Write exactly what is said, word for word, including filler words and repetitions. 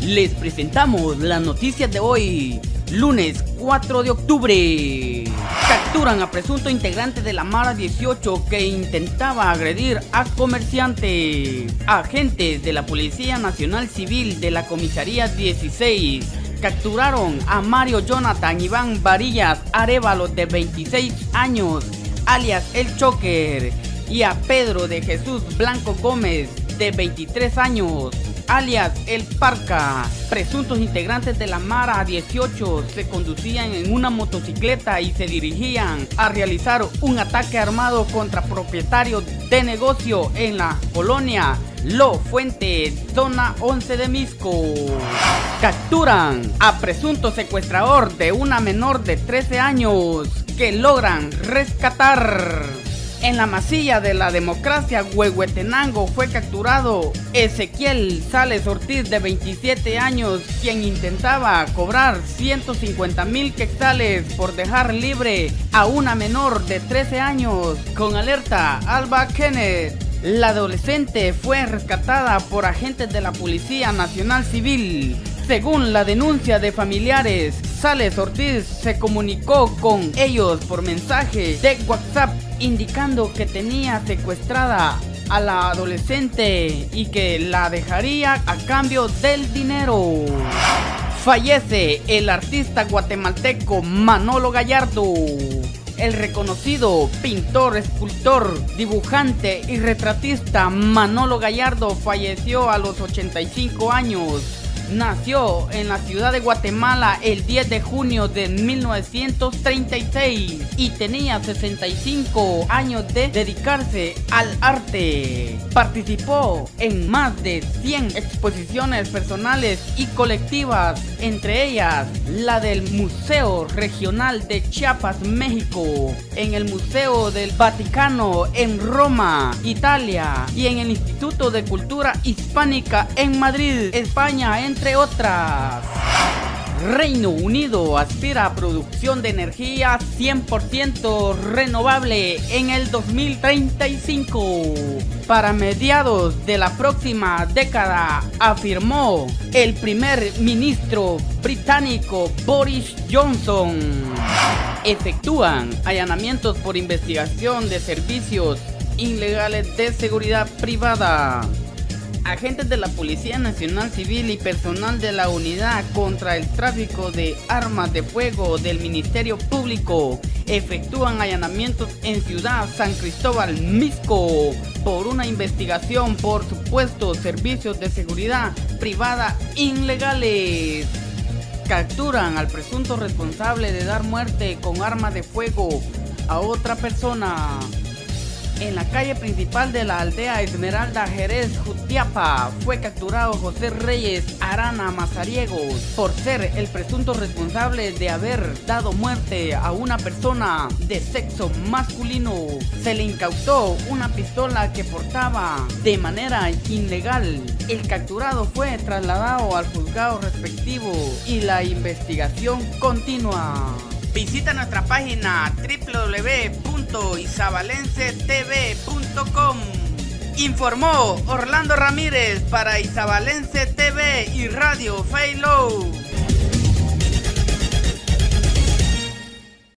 Les presentamos las noticias de hoy, lunes cuatro de octubre. Capturan a presunto integrante de la Mara dieciocho que intentaba agredir a comerciante. Agentes de la Policía Nacional Civil de la Comisaría dieciséis capturaron a Mario Jonathan Iván Varillas Arévalo, de veintiséis años, alias El Choker, y a Pedro de Jesús Blanco Gómez, de veintitrés años, alias El Parca. Presuntos integrantes de la Mara dieciocho se conducían en una motocicleta y se dirigían a realizar un ataque armado contra propietarios de negocio en la colonia Lo Fuente, zona once de Misco. Capturan a presunto secuestrador de una menor de trece años que logran rescatar. En la masilla de la Democracia, Huehuetenango, fue capturado Ezequiel Sales Ortiz, de veintisiete años, quien intentaba cobrar ciento cincuenta mil quetzales por dejar libre a una menor de trece años. Con alerta Alba Kenneth, la adolescente fue rescatada por agentes de la Policía Nacional Civil. Según la denuncia de familiares, Sales Ortiz se comunicó con ellos por mensaje de WhatsApp indicando que tenía secuestrada a la adolescente y que la dejaría a cambio del dinero. Fallece el artista guatemalteco Manolo Gallardo. El reconocido pintor, escultor, dibujante y retratista Manolo Gallardo falleció a los ochenta y cinco años. Nació en la ciudad de Guatemala el diez de junio de mil novecientos treinta y seis y tenía sesenta y cinco años de dedicarse al arte. Participó en más de cien exposiciones personales y colectivas, entre ellas la del Museo Regional de Chiapas, México, en el Museo del Vaticano en Roma, Italia, y en el Instituto de Cultura Hispánica en Madrid, España, entre otras. Reino Unido aspira a producción de energía cien por ciento renovable en el dos mil treinta y cinco. Para mediados de la próxima década, afirmó el primer ministro británico Boris Johnson. Efectúan allanamientos por investigación de servicios ilegales de seguridad privada. Agentes de la Policía Nacional Civil y personal de la Unidad contra el Tráfico de Armas de Fuego del Ministerio Público efectúan allanamientos en Ciudad San Cristóbal, Misco, por una investigación por supuestos servicios de seguridad privada ilegales. Capturan al presunto responsable de dar muerte con arma de fuego a otra persona. En la calle principal de la aldea Esmeralda, Jerez, Jutiapa, fue capturado José Reyes Arana Mazariegos por ser el presunto responsable de haber dado muerte a una persona de sexo masculino. Se le incautó una pistola que portaba de manera ilegal. El capturado fue trasladado al juzgado respectivo y la investigación continúa. Visita nuestra página doble u doble u doble u punto isabalense t v punto com. Informó Orlando Ramírez para Isabalense T V y Radio Faylow.